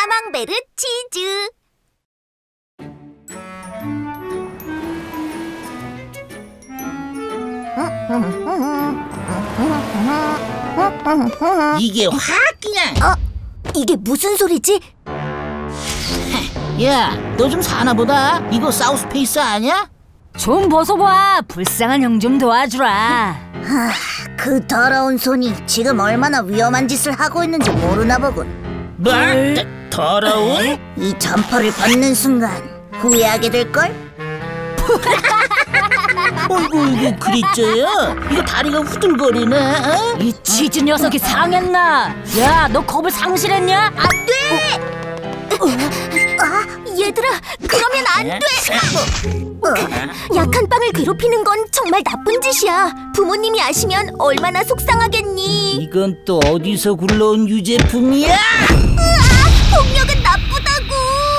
까망베르 치즈. 이게 확 그냥. 이게 무슨 소리지? 야, 너 좀 사나 보다. 이거 사우스페이스 아니야? 좀 벗어봐. 불쌍한 형 좀 도와주라. 그 더러운 손이 지금 얼마나 위험한 짓을 하고 있는지 모르나 보군. 뭐? 더러운? 이 점퍼를 벗는 순간 후회하게 될걸? 어이구, 그랬죠요? 이거 다리가 후들거리네. 어? 이 치즈 녀석이 상했나? 야, 너 겁을 상실했냐? 안 돼! 얘들아, 그러면 안 돼! 약한 빵을 괴롭히는 건 정말 나쁜 짓이야. 부모님이 아시면 얼마나 속상하겠니? 이건 또 어디서 굴러온 유제품이야? 폭력은 나쁘다고!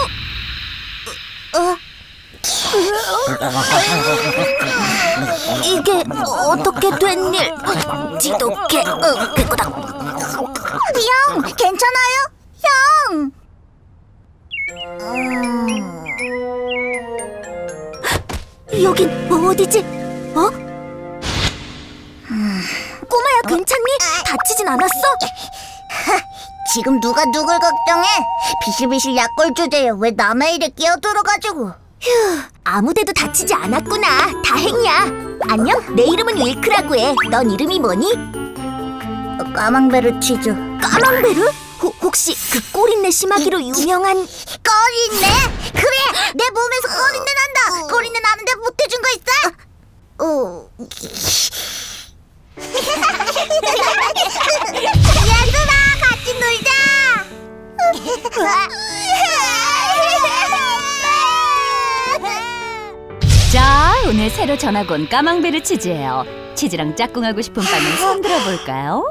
이게 어떻게 된 일? 지독해. 깨끗하고. 형, 괜찮아요? 형! 여긴 어디지? 꼬마야, 괜찮니? 다치진 않았어? 지금 누가 누굴 걱정해? 비실비실 약골 주제에 왜 남의 일에 끼어들어가지고. 휴, 아무데도 다치지 않았구나. 다행이야. 안녕, 내 이름은 윌크라고 해. 넌 이름이 뭐니? 까망베르 치즈. 까망베르? 혹시 그 꼬린내 심하기로 유명한... 꼬린내? 그래! 내 몸에서 꼬린내 난다! 꼬린내 나는데 못해준 거 있어? 얘들아, 같이 놀자! 자, 오늘 새로 전학 온 까망베르 치즈예요. 치즈랑 짝꿍하고 싶은 빵을 손들어 볼까요?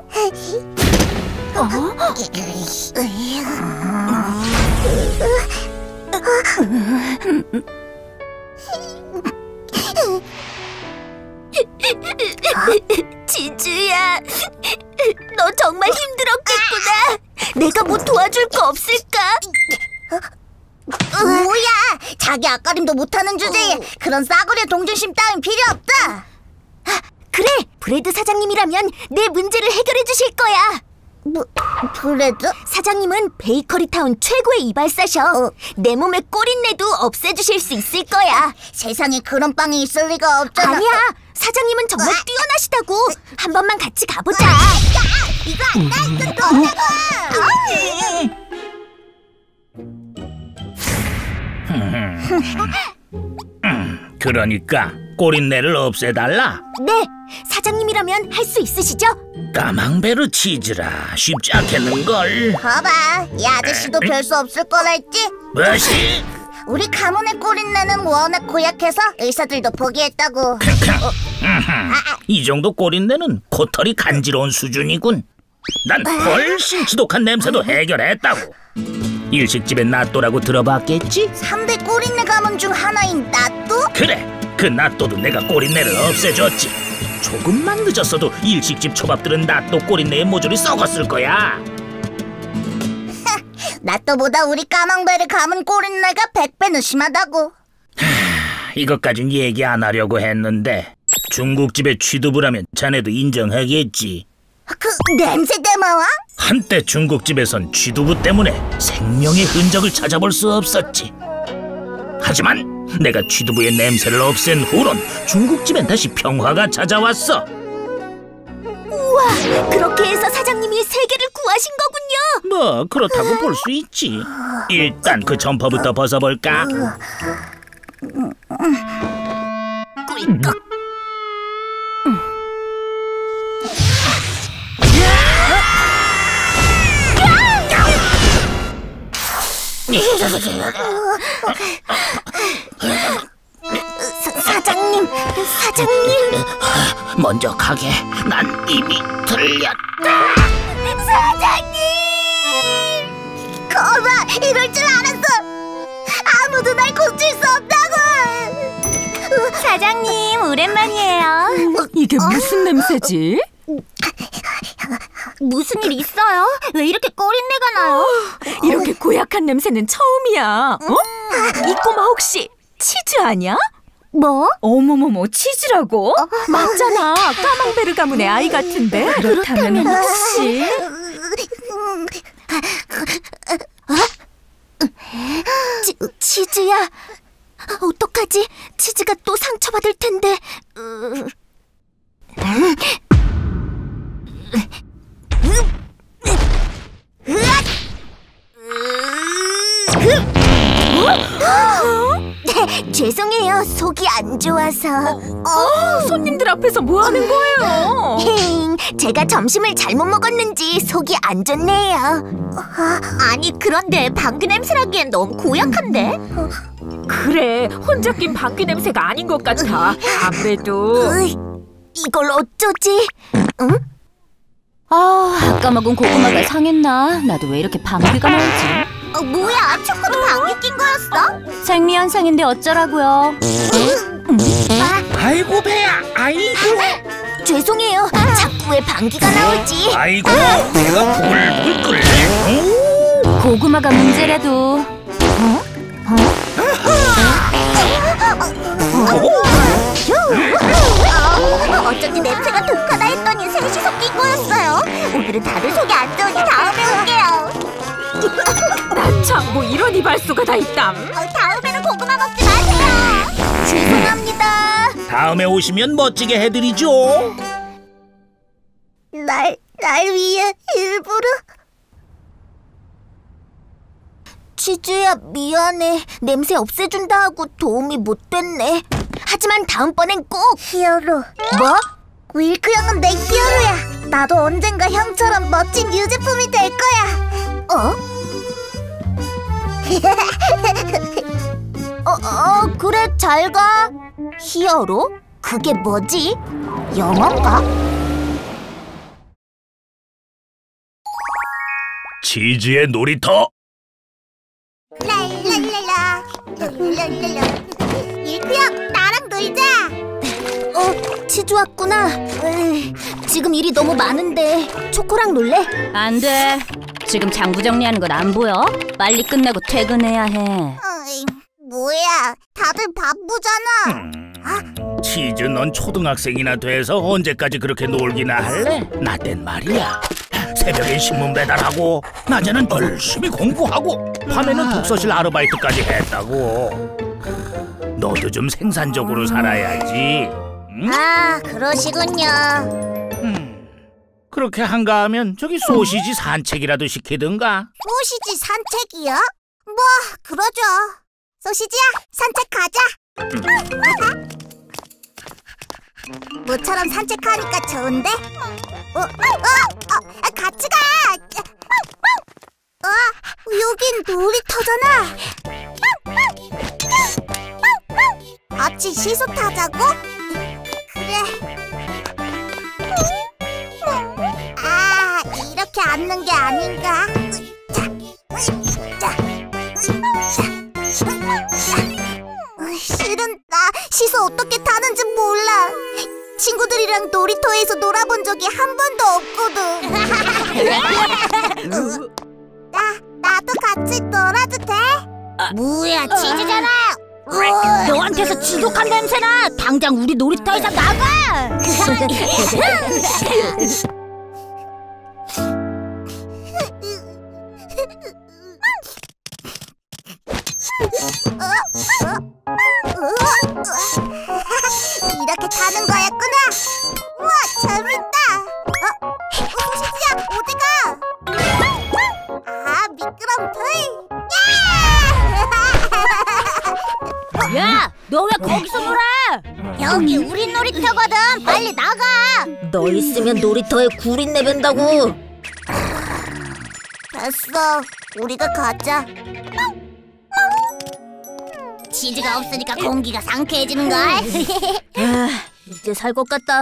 지주야, 너 정말 힘들었겠구나. 내가 뭐 도와줄 거 없을까? 뭐야, 자기 앞가림도 못하는 주제에 그런 싸구려 동정심 따윈 필요 없다. 그래, 브레드 사장님이라면 내 문제를 해결해 주실 거야. 브레드? 사장님은 베이커리타운 최고의 이발사셔. 내 몸의 꼬린내도 없애주실 수 있을 거야. 세상에 그런 빵이 있을 리가 없잖아. 아니야, 사장님은 정말 뛰어나시다고. 한 번만 같이 가보자. 야, 이거 안 돼, 이거 너라고. 그러니까 꼬린내를 없애달라? 네, 사장님이라면 할 수 있으시죠? 까망베르 치즈라 쉽지 않겠는걸. 봐봐, 이 아저씨도 별 수 없을 거라 했지? 뭐시? 우리 가문의 꼬린내는 워낙 고약해서 의사들도 포기했다고. 이 정도 꼬린내는 코털이 간지러운 수준이군. 난 훨씬 지독한 냄새도 해결했다고. 일식집의 나또라고 들어봤겠지? 3대 꼬린내 가문 중 하나인 나또? 그래, 그 나또도 내가 꼬린내를 없애줬지. 조금만 늦었어도 일식집 초밥들은 나또 꼬린내에 모조리 썩었을 거야. 나또보다 우리 까망베르 가문 꼬린내가 100배는 심하다고. 이것까진 얘기 안 하려고 했는데 중국집의 취두부라면 자네도 인정하겠지. 그 냄새 대마왕? 한때 중국집에선 취두부 때문에 생명의 흔적을 찾아볼 수 없었지. 하지만 내가 취두부의 냄새를 없앤 후론 중국집엔 다시 평화가 찾아왔어. 우와, 그렇게 해서 사장님이 세계를 구하신 거군요. 뭐 그렇다고 볼 수 있지. 일단 그 점퍼부터 벗어볼까? 꿀꺽. 사장님. 먼저 가게. 난 이미 들렸다. 사장님! 거봐, 이럴 줄 알았어. 아무도 날 고칠 수 없다고. 사장님, 오랜만이에요. 이게 무슨 냄새지? 무슨 일 있어요? 왜 이렇게 꺼린내가 나요? 이렇게 고약한 냄새는 처음이야. 어? 이 꼬마 혹시 치즈 아니야? 뭐? 어머머머, 치즈라고? 맞잖아. 까망베르 가문의 아이 같은데. 그렇다면 혹시 치즈야? 어떡하지? 치즈가 또 상처받을 텐데. 죄송해요. 속이 안 좋아서. 손님들 앞에서 뭐 하는 거예요? 제가 점심을 잘못 먹었는지 속이 안 좋네요. 아니, 그런데 방귀 냄새라기엔 너무 고약한데? 그래, 혼자 낀 방귀 냄새가 아닌 것 같아. 아무래도. 이걸 어쩌지? 응? 아까 먹은 고구마가 상했나? 나도 왜 이렇게 방귀가 나오지? 뭐야, 초코도 방귀 낀 거였어? 생리현상인데 어쩌라고요? 아이고 배야, 아이고. 죄송해요. 자꾸 왜 방귀가 나오지? 아이고, 배가 불불 끓네. 고구마가 문제라도. 어쩐지 냄새가 독하다 했더니 셋이 섞인 거였어요. 오늘은 다들 속이 안 좋으니 다음에 올게요. 참, 뭐 이런 이발소가 다 있담. 다음에는 고구마 먹지 마세요. 죄송합니다. 다음에 오시면 멋지게 해드리죠. 날 위해 일부러. 치즈야, 미안해. 냄새 없애준다 하고 도움이 못 됐네. 하지만 다음번엔 꼭 히어로. 뭐? 윌크 형은 내 히어로야. 나도 언젠가 형처럼 멋진 유제품이 될 거야. 그래, 잘 가. 히어로? 그게 뭐지? 영어인가? 치즈의 놀이터. 랄랄랄라. 윌크 형, 나랑 놀자. 치즈 왔구나. 지금 일이 너무 많은데 초코랑 놀래? 안 돼. 지금 장부 정리하는 건 안 보여? 빨리 끝내고 퇴근해야 해. 뭐야, 다들 바쁘잖아. 치즈, 넌 초등학생이나 돼서 언제까지 그렇게 놀기나 할래? 나 땐 말이야, 새벽엔 신문 배달하고 낮에는 열심히 공부하고 밤에는 독서실 아르바이트까지 했다고. 너도 좀 생산적으로 살아야지. 응? 그러시군요. 그렇게 한가하면 저기 소시지 산책이라도 시키든가. 소시지 산책이요? 뭐, 그러죠. 소시지야, 산책 가자. 모처럼 산책하니까 좋은데? 같이 가! 여긴 놀이터잖아. 같이 시소 타자고? 그래. 이렇게 앉는 게 아닌가? 실은 나 시소 어떻게 타는지 몰라. 친구들이랑 놀이터에서 놀아본 적이 한 번도 없거든. 나도 같이 놀아도 돼? 뭐야, 치즈잖아. 너한테서 지독한 냄새나. 당장 우리 놀이터에서 나가. 이렇게 타는 거였구나. 우와, 재밌다. 소시지야, 어디가? 미끄럼틀. 야, 너 왜 거기서 놀아? 여기 우리 놀이터거든. 빨리 나가. 너 있으면 놀이터에 구린 내본다고. 됐어, 우리가 가자. 치즈가 없으니까 공기가 상쾌해지는걸. 이제 살 것 같다.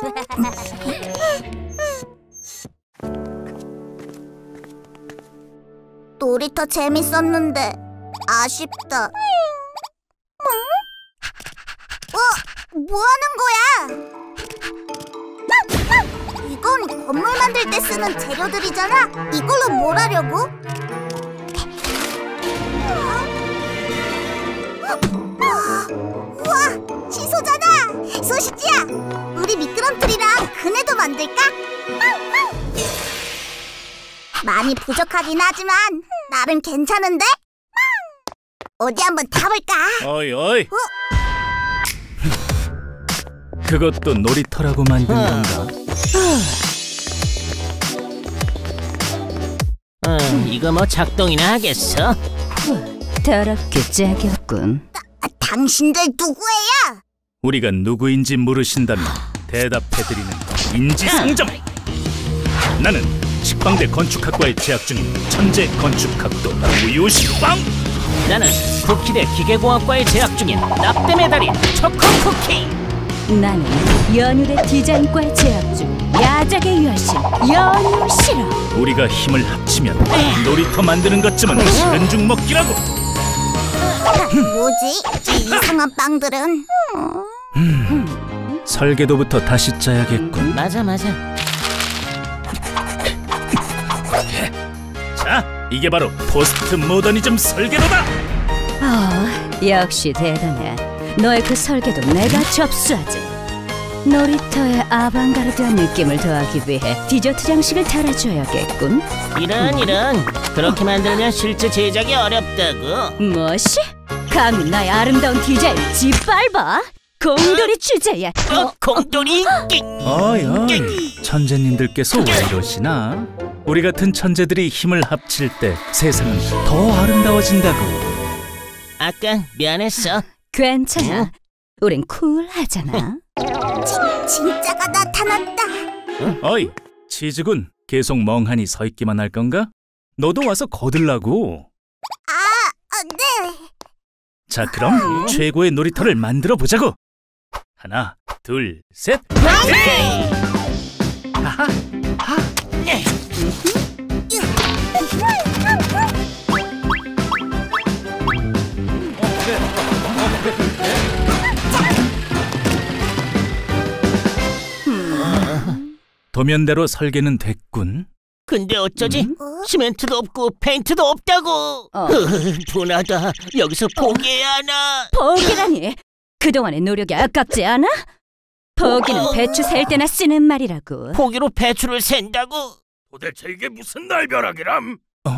놀이터 재밌었는데 아쉽다. 뭐 하는 거야? 이건 건물 만들 때 쓰는 재료들이잖아. 이걸로 뭘 하려고? 우와, 시소잖아. 소시지야, 우리 미끄럼틀이랑 그네도 만들까? 많이 부족하긴 하지만 나름 괜찮은데? 어디 한번 타볼까? 어이 어이. 그것도 놀이터라고 만든 건가? 이거 뭐 작동이나 하겠어? 더럽게 짝이었군. 당신들 누구예요? 우리가 누구인지 물으신다면 대답해드리는 인지상정. 나는 식빵대 건축학과에 재학 중인 천재 건축학도 우유식빵. 나는 쿠키대 기계공학과에 재학 중인 납땜의 달인 초코쿠키. 나는 연유대 디자인과에 재학 중 야작의 여신 연유시러. 우리가 힘을 합치면 놀이터 만드는 것쯤은 싫은 죽 먹기라고. 뭐지? 이 이상한 빵들은? 설계도부터 다시 짜야겠군. 맞아. 자, 이게 바로 포스트 모더니즘 설계도다. 역시 대단해. 너의 그 설계도 내가 접수하지. 놀이터의 아방가르드한 느낌을 더하기 위해 디저트 장식을 달아줘야겠군. 이런 그렇게 만들면 실제 제작이 어렵다고. 뭐시? 감히 나의 아름다운 디자인 짓밟아? 공돌이 주제야. 공돌이? 어이 천재님들께서 왜 이러시나? 우리 같은 천재들이 힘을 합칠 때 세상은 더 아름다워진다고. 아까 미안했어. 괜찮아. 우린 쿨하잖아. 진짜가 나타났다. 어이 치즈군, 계속 멍하니 서 있기만 할 건가? 너도 와서 거들라고. 네. 자, 그럼 최고의 놀이터를 만들어 보자고. 하나, 둘, 셋. 도면대로 설계는 됐군. 근데 어쩌지? 시멘트도 없고 페인트도 없다고. 분하다. 여기서 포기해야 하나? 포기라니? 그동안의 노력이 아깝지 않아? 포기는 배추 셀 때나 쓰는 말이라고. 포기로 배추를 샌다고? 도대체 이게 무슨 날벼락이람?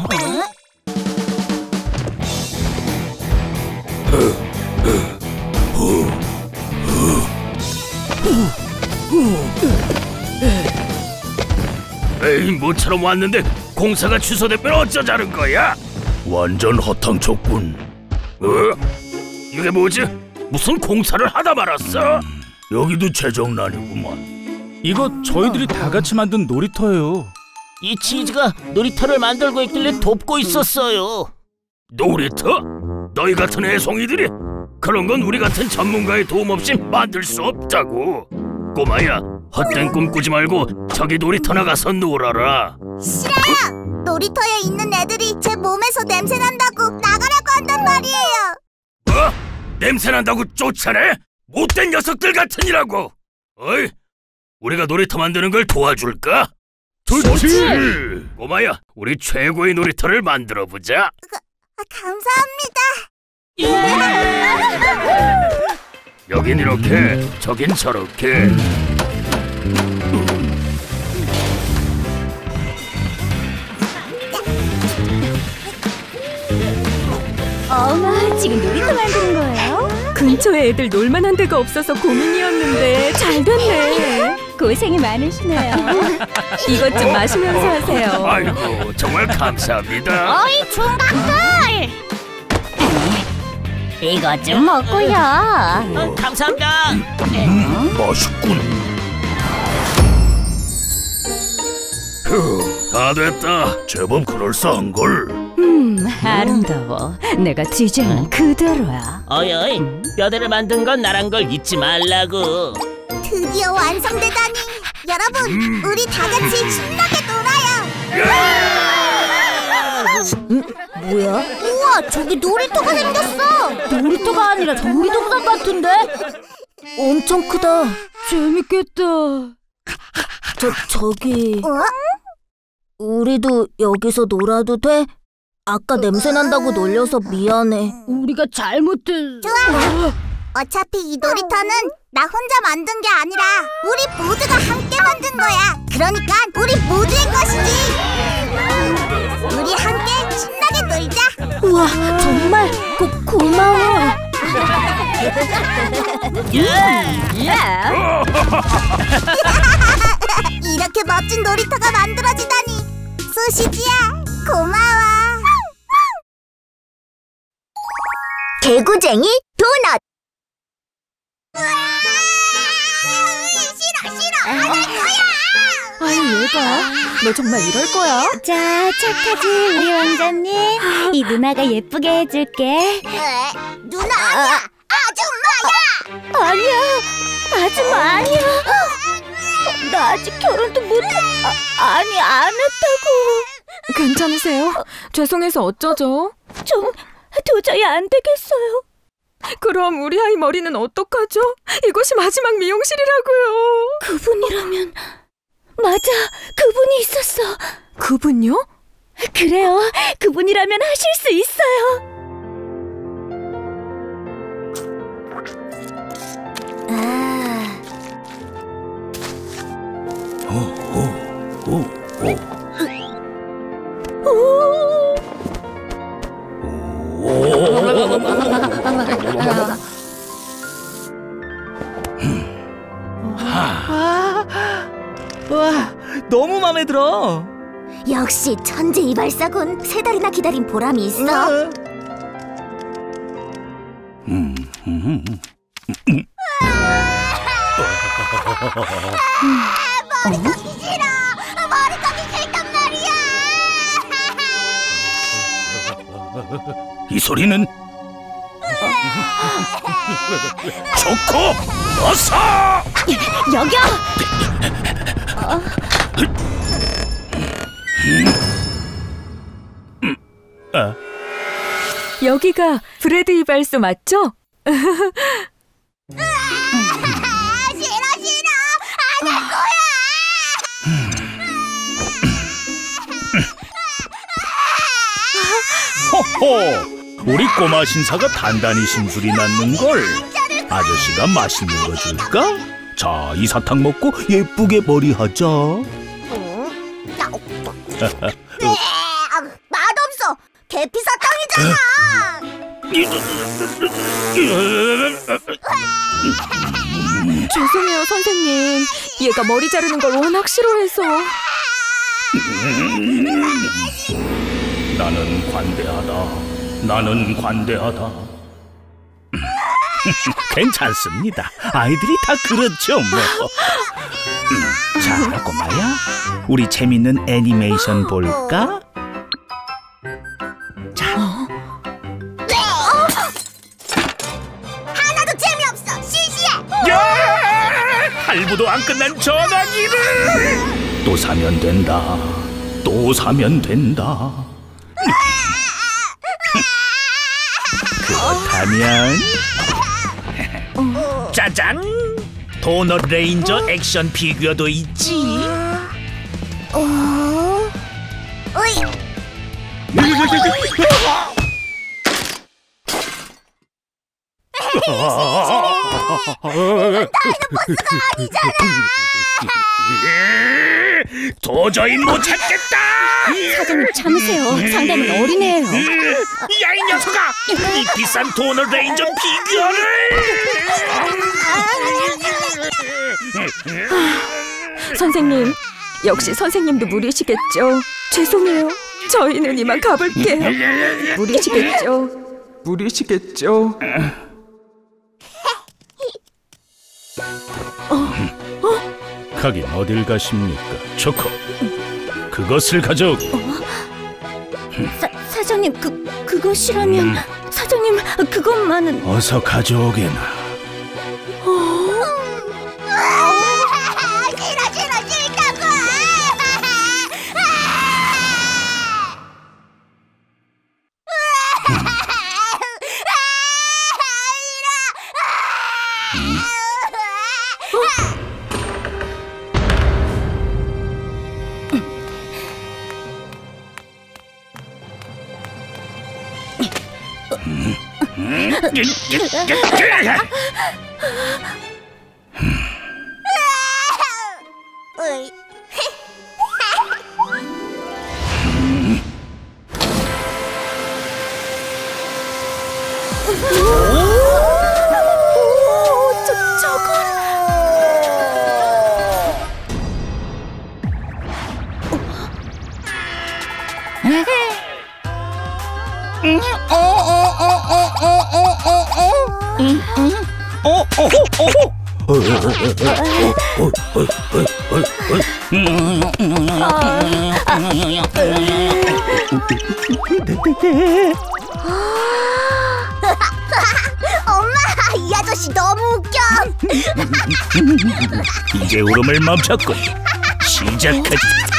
에이, 모처럼 왔는데 공사가 취소되면 어쩌자는 거야? 완전 허탕쳤군. 이게 뭐지? 무슨 공사를 하다 말았어? 여기도 재정난이구만. 이거 저희들이 다 같이 만든 놀이터예요. 이 치즈가 놀이터를 만들고 있길래 돕고 있었어요. 놀이터? 너희 같은 애송이들이? 그런 건 우리 같은 전문가의 도움 없이 만들 수 없다고. 꼬마야, 헛된 꿈 꾸지 말고 저기 놀이터 나가서 놀아라. 싫어요. 놀이터에 있는 애들이 제 몸에서 냄새 난다고 나가라고 한단 말이에요. 뭐? 냄새 난다고 쫓아내? 못된 녀석들 같으니라고. 어이, 우리가 놀이터 만드는 걸 도와줄까? 좋지. 꼬마야, 우리 최고의 놀이터를 만들어 보자. 감사합니다. 여긴 이렇게, 저긴 저렇게. 어머, 지금 놀이터 만드는 거예요? 근처에 애들 놀만한 데가 없어서 고민이었는데 잘 됐네. 고생이 많으시네요. 이것 좀 마시면서 하세요. 아이고, 정말 감사합니다. 어이, 총각들! 이것 좀 먹고요. 감사합니다. 맛있군. 휴, 다 됐다. 제법 그럴싸한걸. 아름다워. 내가 디자인은 그대로야. 어이, 뼈대를 만든 건 나란 걸 잊지 말라고. 드디어 완성되다니. 여러분, 우리 다 같이 신나게 놀아요. 뭐야? 우와, 저기 놀이터가 생겼어. 놀이터가 아니라 정비동산 같은데? 엄청 크다. 재밌겠다. 저기... 우리도 여기서 놀아도 돼? 아까 냄새 난다고 놀려서 미안해. 우리가 잘못했... 좋아! 어차피 이 놀이터는 나 혼자 만든 게 아니라 우리 모두가 함께 만든 거야. 그러니까 우리 모두의 것이지. 우리 함께 신나게 놀자. 우와, 정말 고마워. 이렇게 멋진 놀이터가 만들어지다니. 소시지야, 고마워. 개구쟁이 도넛. 싫어, 안 할 거야. 아유, 얘가 너 정말 이럴 거야? 자, 착하지 우리 왕자님. 이 누나가 예쁘게 해줄게. 누나 아니야, 아줌마야. 아니야, 아줌마 아니야. 나 아직 결혼도 못해. 아니, 안 했다고. 괜찮으세요? 죄송해서 어쩌죠? 좀 도저히 안 되겠어요. 그럼 우리 아이 머리는 어떡하죠? 이곳이 마지막 미용실이라고요. 그분이라면... 맞아, 그분이 있었어. 그분요? 그래요, 그분이라면 하실 수 있어요. 와, 너무 마음에 들어. 역시 천재 이발사군. 3달이나 기다린 보람이 있어. 머리 감기 싫어. 머리 감기 싫단 말이야. 이 소리는 초코 어서 여기요. 여기가 브래드 이발소 맞죠? 싫어, 안 할 거야. 호호, 우리 꼬마 신사가 단단히 심술이 났는걸. 아저씨가 맛있는 거 줄까? 자, 이 사탕 먹고 예쁘게 머리하자. 맛없어. 계피 사탕이잖아. 죄송해요, 선생님. 얘가 머리 자르는 걸 워낙 싫어해서. 나는 관대하다. 괜찮습니다. 아이들이 다 그렇죠 뭐. 자, 꼬마야, 우리 재밌는 애니메이션 볼까? 자. 하나도 재미없어. 시시해. 야! 할부도 안 끝난 전화기를 또 사면 된다. 그렇다면 짜잔! 도넛 레인저 액션 피규어도 있지. 어이. 도저히 못 찾겠다. 사장님 참으세요. 상대는 어린애예요. 야, 이 녀석아! 이 비싼 도넛 레인저 피규어를! 선생님, 역시 선생님도 무리시겠죠? 죄송해요. 저희는 이만 가볼게요. 무리시겠죠? 가긴 어딜 가십니까, 초코? 그것을 가져오고. 사장님, 그것이라면... 사장님, 그것만은... 어서 가져오게나. 싫다고! 으이. 엄마, 이 아저씨 너무 웃겨. 이제 울음을 멈췄군. 시작하지.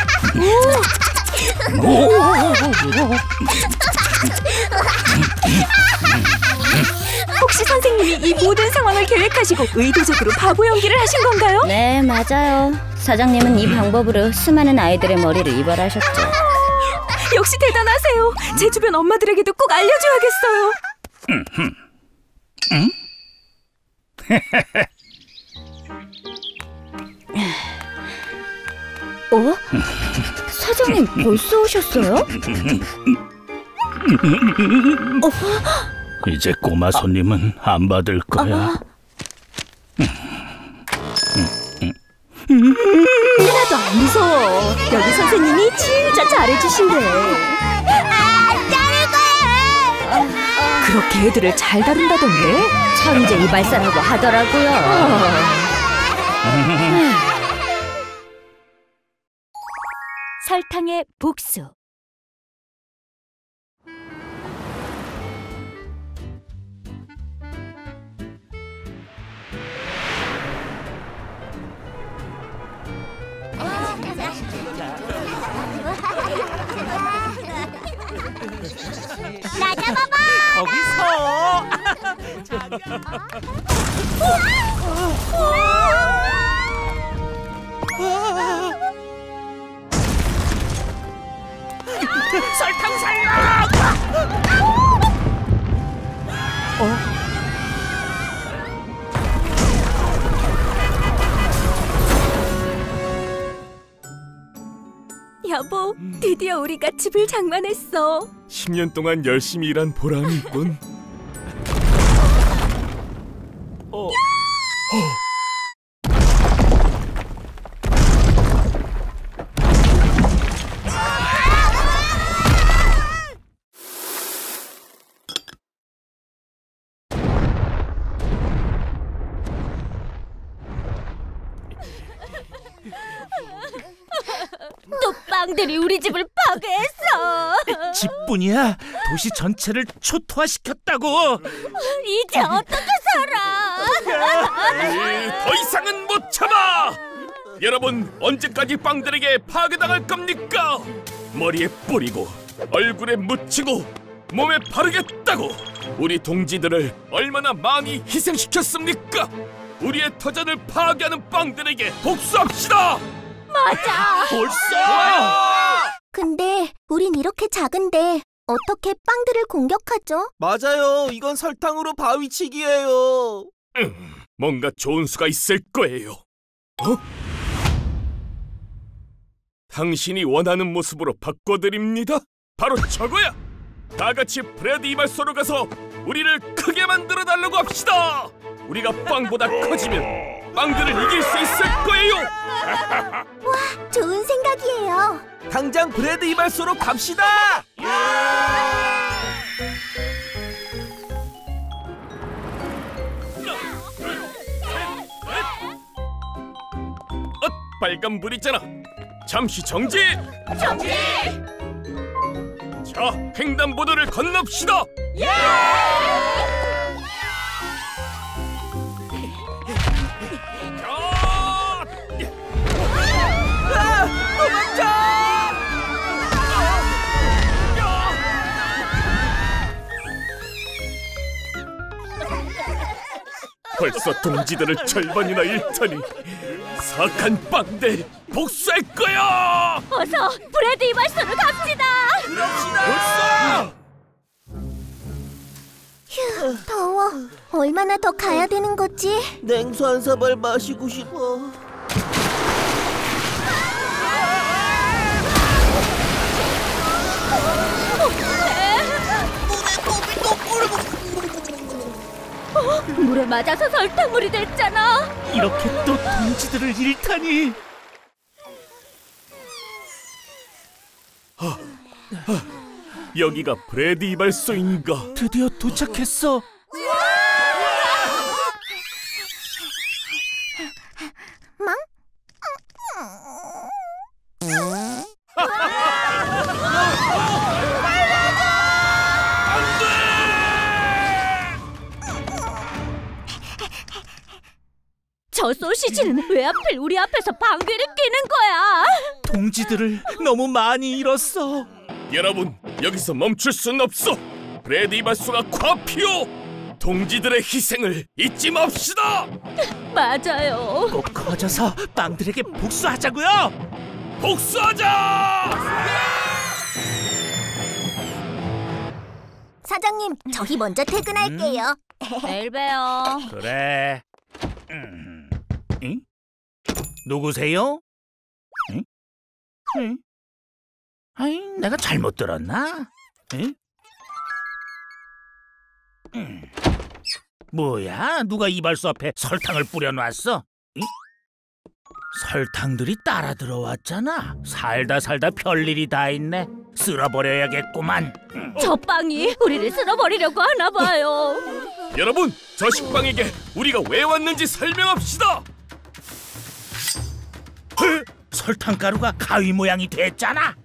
혹시 선생님이 이 모든 상황을 계획하시고 의도적으로 바보 연기를 하신 건가요? 네, 맞아요. 사장님은 이 방법으로 수많은 아이들의 머리를 이발하셨죠. 역시 대단하세요. 제 주변 엄마들에게도 꼭 알려줘야겠어요. 어? 사장님 벌써 오셨어요? 이제 꼬마 손님은 안 받을 거야. 하나도 안 무서워. 여기 선생님이 진짜 잘해주신대. 그렇게 애들을 잘 다룬다던데? 천재 이발사라고 하더라고요. 설탕의 복수. 나 잡아봐. 설탕 살려! 여보, 드디어 우리가 집을 장만했어. 10년 동안 열심히 일한 보람이 있군. 또 빵들이 우리 집을 파괴했어. 집뿐이야. 도시 전체를 초토화시켰다고. 이제 어떻게 살아? 더 이상은 못 참아! 여러분, 언제까지 빵들에게 파괴당할 겁니까? 머리에 뿌리고 얼굴에 묻히고 몸에 바르겠다고 우리 동지들을 얼마나 많이 희생시켰습니까? 우리의 터전을 파괴하는 빵들에게 복수합시다! 맞아. 벌써! 근데 우린 이렇게 작은데 어떻게 빵들을 공격하죠? 맞아요. 이건 설탕으로 바위치기예요. 뭔가 좋은 수가 있을 거예요. 어? 당신이 원하는 모습으로 바꿔드립니다. 바로 저거야! 다 같이 브레드 이발소로 가서 우리를 크게 만들어 달라고 합시다! 우리가 빵보다 커지면 빵들을 이길 수 있을 거예요! 좋은 생각이에요. 당장 브레드 이발소로 갑시다. 빨간불이잖아. 잠시 정지! 정지! 자, 횡단보도를 건넙시다! 벌써 동지들을 절반이나 잃다니 사악한 빵들 복수할 거야! 어서 브레드 이발소로 갑시다. 벌써! 더워. 얼마나 더 가야 되는 거지? 냉수 한 사발 마시고 싶어. 물에 맞아서 설탕물이 됐잖아. 이렇게 또 동지들을 잃다니. 여기가 브래드 이발소인가? 드디어 도착했어. 저 소시지는 왜 하필 우리 앞에서 방귀를 뀌는 거야? 동지들을 너무 많이 잃었어. 여러분, 여기서 멈출 순 없어. 브래드 이발소가 과피오. 동지들의 희생을 잊지 맙시다. 맞아요. 꼭 커져서 빵들에게 복수하자고요. 복수하자. 사장님, 저희 먼저 퇴근할게요. 내일 봬요. 그래. 응? 누구세요? 응? 응? 아이, 내가 잘못 들었나? 응? 뭐야? 누가 이발소 앞에 설탕을 뿌려놨어? 응? 설탕들이 따라 들어왔잖아. 살다 별일이 다 있네. 쓸어버려야겠구만. 저 빵이 우리를 쓸어버리려고 하나 봐요. 여러분, 저 식빵에게 우리가 왜 왔는지 설명합시다. 설탕가루가 가위 모양이 됐잖아.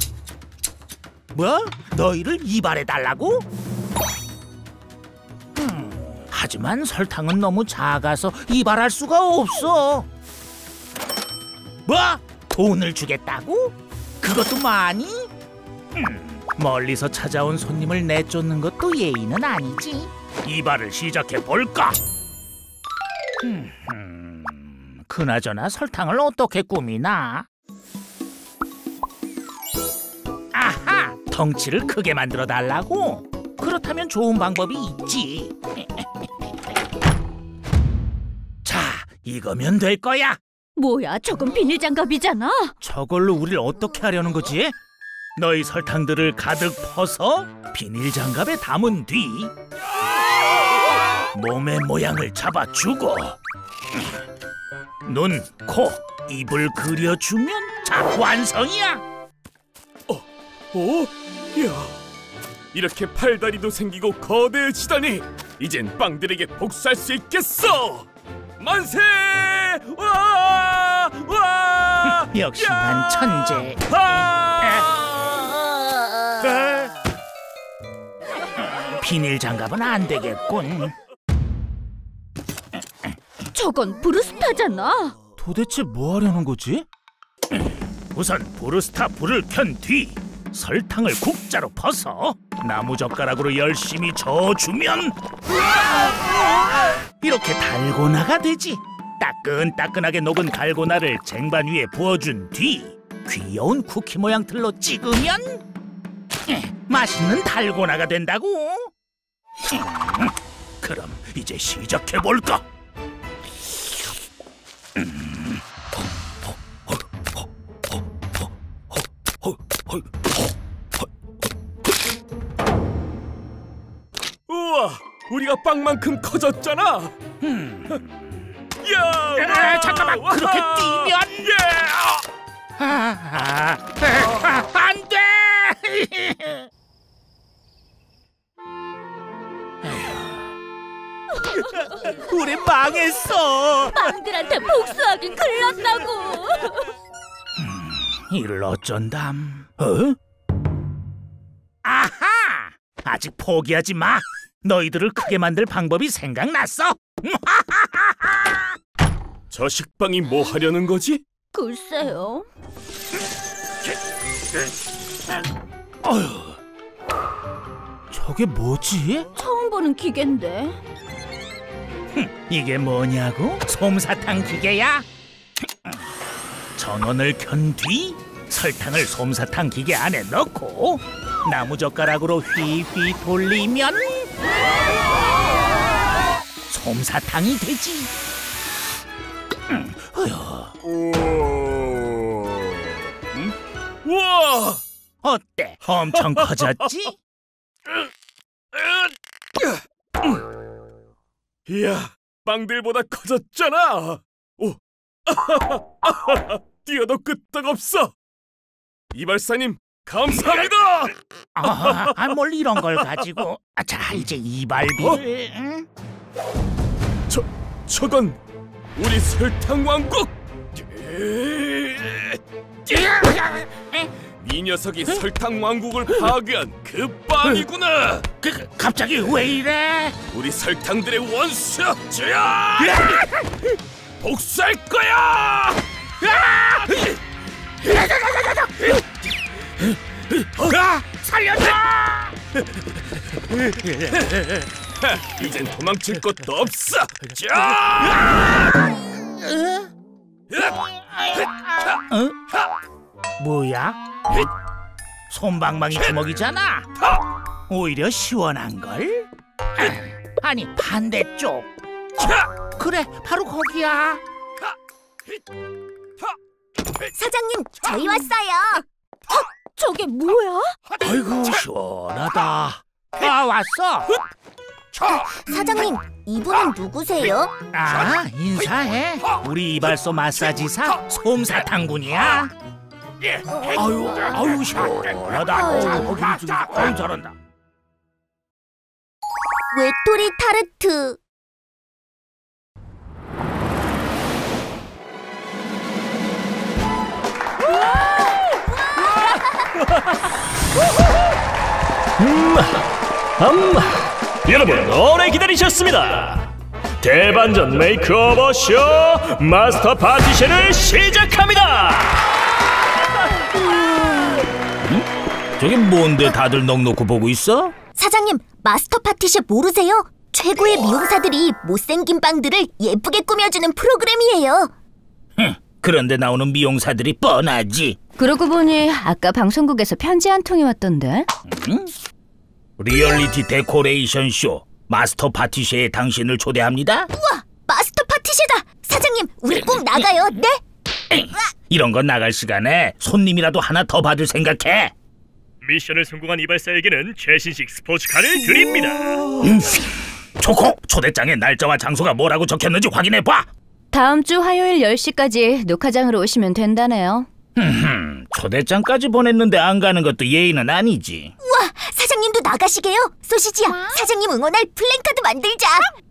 뭐? 너희를 이발해달라고? 하지만 설탕은 너무 작아서 이발할 수가 없어. 뭐? 돈을 주겠다고? 그것도 많이? 멀리서 찾아온 손님을 내쫓는 것도 예의는 아니지. 이발을 시작해볼까? 그나저나 설탕을 어떻게 꾸미나? 아하! 덩치를 크게 만들어 달라고? 그렇다면 좋은 방법이 있지. 자, 이거면 될 거야. 뭐야, 저건 비닐장갑이잖아. 저걸로 우릴 어떻게 하려는 거지? 너희 설탕들을 가득 퍼서 비닐장갑에 담은 뒤 몸의 모양을 잡아주고 눈, 코, 입을 그려주면 자, 완성이야. 이야, 이렇게 팔다리도 생기고 거대해지다니. 이젠 빵들에게 복수할 수 있겠어. 만세! 와! 와! 역시 난 천재. 비닐 장갑은 안 되겠군. 저건 브루스타잖아. 도대체 뭐 하려는 거지? 우선 브루스타 불을 켠 뒤 설탕을 국자로 퍼서 나무젓가락으로 열심히 저어주면 이렇게 달고나가 되지. 따끈따끈하게 녹은 달고나를 쟁반 위에 부어준 뒤 귀여운 쿠키 모양 틀로 찍으면 맛있는 달고나가 된다고. 그럼 이제 시작해볼까? 우와, 우리가 빵만큼 커졌잖아. 야! 잠깐만, 그렇게 뛰면 안 돼! 우리 망했어. 빵들한테 복수하긴 큰일났다고. 이를 어쩐담? 아하! 아직 포기하지 마. 너희들을 크게 만들 방법이 생각났어. 저 식빵이 뭐 하려는 거지? 글쎄요. 어휴, 저게 뭐지? 처음 보는 기계인데. 이게 뭐냐고? 솜사탕 기계야? 전원을 켠 뒤 설탕을 솜사탕 기계 안에 넣고 나무젓가락으로 휘휘 돌리면 솜사탕이 되지. 우와! 어때? 엄청 커졌지? 이야, 빵들보다 커졌잖아. 오, 뛰어도 끄떡없어. 이발사님, 감사합니다. 뭘 이런 걸 가지고. 자, 이제 이발비를. 응? 저건 우리 설탕 왕국. 이 녀석이 설탕 왕국을 파괴한 그 빵이구나. 갑자기 왜 이래? 우리 설탕들의 원수, 저야! 복수할 거야! 살려줘! 이젠 도망칠 곳도 없어. 자! 뭐야? 솜방망이 주먹이잖아. 오히려 시원한걸? 아니, 반대쪽. 그래, 바로 거기야. 사장님, 저희 왔어요. 저게 뭐야? 아이고, 시원하다. 왔어. 사장님, 이분은 누구세요? 인사해. 우리 이발소 마사지사 솜사탕군이야. 아유, 시원하다. 아유, 잘한다. 외톨이 타르트. 여러분, 오래 기다리셨습니다. 대반전 메이크오버 쇼 마스터 파티션을 시작합니다. 저게 뭔데 다들 넋놓고 보고 있어? 사장님, 마스터 파티션 모르세요? 최고의 미용사들이 못생긴 빵들을 예쁘게 꾸며주는 프로그램이에요. 그런데 나오는 미용사들이 뻔하지. 그러고 보니 아까 방송국에서 편지 한 통이 왔던데. 리얼리티 데코레이션 쇼 마스터 파티쉐에 당신을 초대합니다. 우와, 마스터 파티쉐다. 사장님, 우리 꼭 나가요. 네? 이런 건 나갈 시간에 손님이라도 하나 더 받을 생각해. 미션을 성공한 이발사에게는 최신식 스포츠카를 드립니다. 초코, 초대장에 날짜와 장소가 뭐라고 적혔는지 확인해봐. 다음 주 화요일 10시까지 녹화장으로 오시면 된다네요. 초대장까지 보냈는데 안 가는 것도 예의는 아니지. 우와, 사장님도 나가시게요? 소시지야, 사장님 응원할 플랜카드 만들자.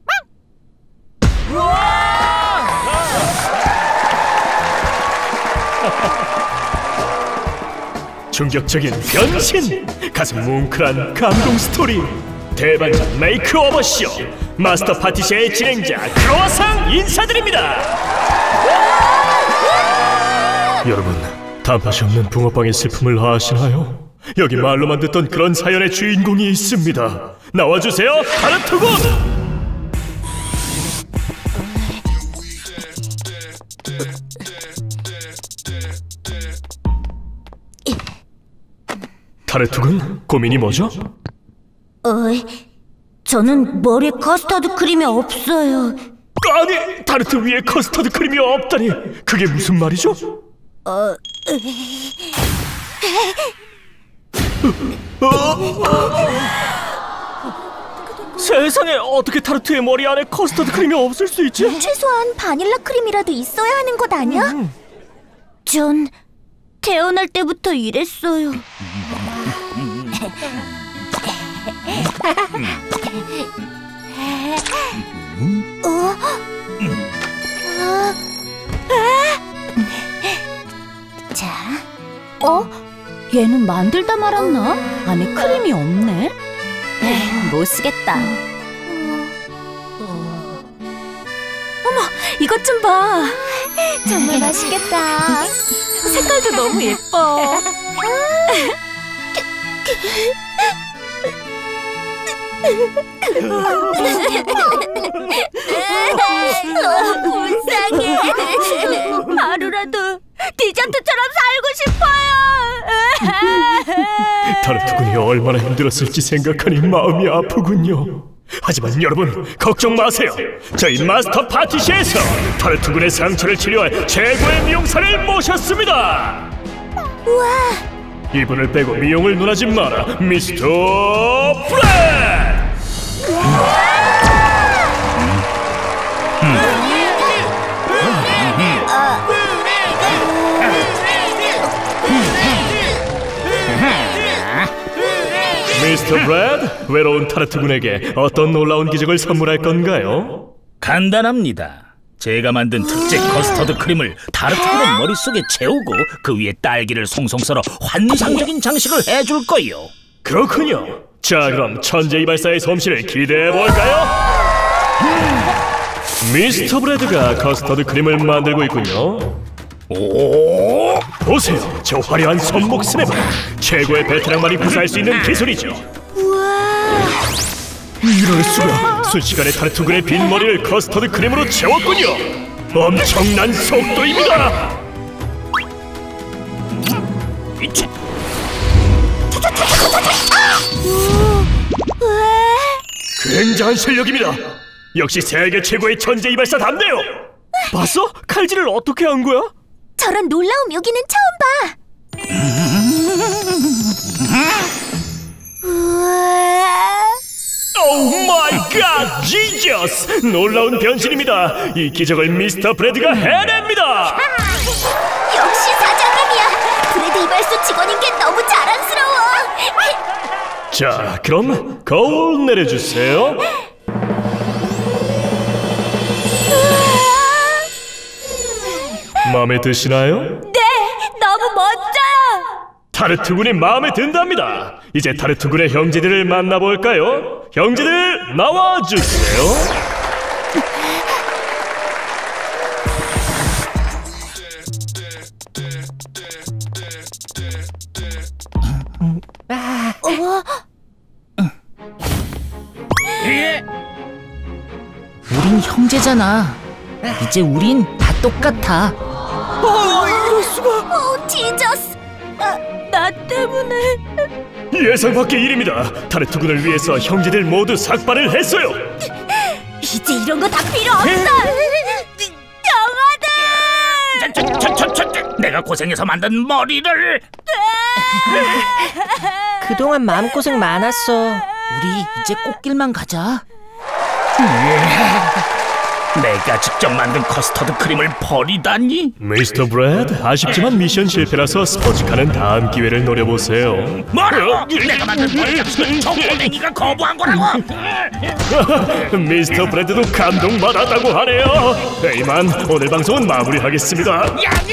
충격적인 변신, 가슴 뭉클한 감동 스토리, 대반전 메이크오버 쇼 마스터 파티션의 진행자 크로와상 인사드립니다. 여러분, 단팥이 없는 붕어빵의 슬픔을 아시나요? 여기 말로만 듣던 그런 사연의 주인공이 있습니다. 나와주세요, 타르트군! 타르트군, 고민이 뭐죠? 저는 머리에 커스터드 크림이 없어요. 아니, 타르트 위에 커스터드 크림이 없다니, 그게 무슨 말이죠? 세상에, 어떻게 타르트의 머리 안에 커스터드 크림이 없을 수 있지? 최소한 바닐라 크림이라도 있어야 하는 것 아니야? 전 태어날 때부터 이랬어요. 자, 얘는 만들다 말았나? 안에 크림이 없네. 못 쓰겠다. 어머, 이것 좀 봐. 정말 맛있겠다. 색깔도 너무 예뻐. 불쌍해. 하루라도 디저트처럼 살고 싶어요. 타르트군이 얼마나 힘들었을지 생각하니 마음이 아프군요. 하지만 여러분 걱정 마세요. 저희 마스터 파티시에서 타르트군의 상처를 치료할 최고의 미용사를 모셨습니다. 우와. 이분을 빼고 미용을 논하지 마라, 미스터 프레드! 미스터 브래드, 외로운 타르트군에게 어떤 놀라운 기적을 선물할 건가요? 간단합니다. 제가 만든 특제 커스터드 크림을 타르트군의 머릿속에 채우고 그 위에 딸기를 송송 썰어 환상적인 장식을 해줄 거요. 그렇군요. 자, 그럼 천재 이발사의 솜씨를 기대해볼까요? 미스터 브래드가 커스터드 크림을 만들고 있군요. 오, 보세요. 저 화려한 손목 스냅은 최고의 베테랑만이 구사할 수 있는 기술이죠. 우와. 이럴 수가. 순식간에 타르트군의 빈 머리를 커스터드 크림으로 채웠군요. 엄청난 속도입니다. 굉장한 실력입니다. 역시 세계 최고의 천재 이발사답네요. 봤어? 칼질을 어떻게 한 거야? 저런 놀라운 묘기는 처음 봐. 오 마이 갓, 지저스! 놀라운 변신입니다. 이 기적을 미스터 브래드가 해냅니다. 역시 사장님이야. 브래드 이발소 직원인 게 너무 자랑스러워. 자, 그럼 거울 내려주세요. 마음에 드시나요? 네, 너무 멋져요. 타르트군이 마음에 든답니다. 이제 타르트군의 형제들을 만나볼까요? 형제들, 나와주세요. 우린 형제잖아. 이제 우린 다 똑같아. 이럴 수가. 지저스. 나 때문에. 예상 밖의 일입니다. 타르트군을 위해서 형제들 모두 삭발을 했어요. 이제 이런 거 다 필요 없어. 영아들. 내가 고생해서 만든 머리를. 그동안 마음고생 많았어. 우리 이제 꽃길만 가자. 내가 직접 만든 커스터드 크림을 버리다니? 미스터 브래드, 아쉽지만 미션 실패라서 스포츠카는 다음 기회를 노려보세요. 뭐라고? 내가 만든 머리 장식을 초코댕이가 거부한 거라고? 미스터 브래드도 감동받았다고 하네요. 이만 오늘 방송은 마무리하겠습니다.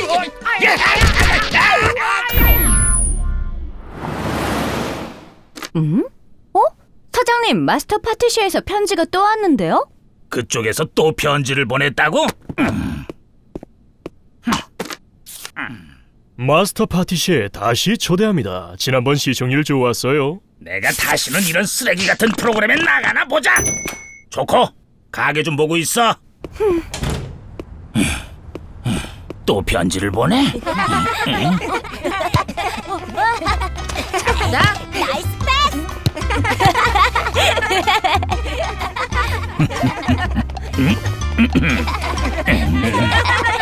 사장님, 마스터 파티시에서 편지가 또 왔는데요? 그쪽에서 또 편지를 보냈다고? 마스터 파티시에 다시 초대합니다. 지난번 시청률 좋았어요. 내가 다시는 이런 쓰레기 같은 프로그램에 나가나 보자. 조코, 가게 좀 보고 있어. 또 편지를 보내? 나이스 패스.